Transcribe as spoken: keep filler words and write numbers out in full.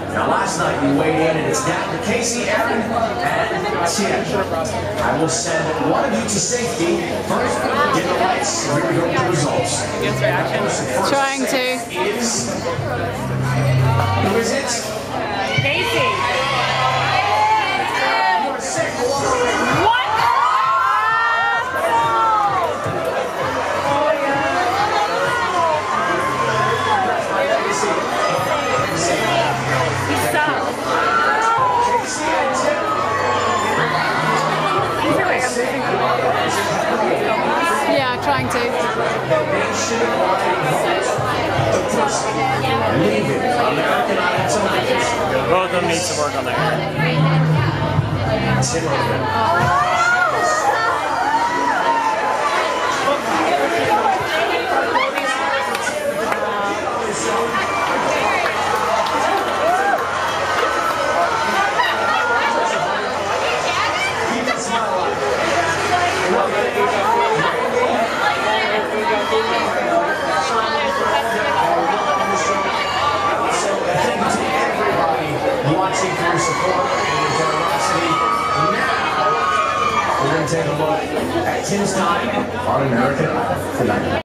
Now, last night you weighed in, and it's down to Kris Allen and Tim. I will send one of you to safety. First, get the lights. Here we go with the results. Trying to. Is, who is it? Casey. Yeah, trying to. Both of them need to work on their hair. Watching for your support and your generosity. Now, we're going to take a look at Tim's time on American Idol tonight.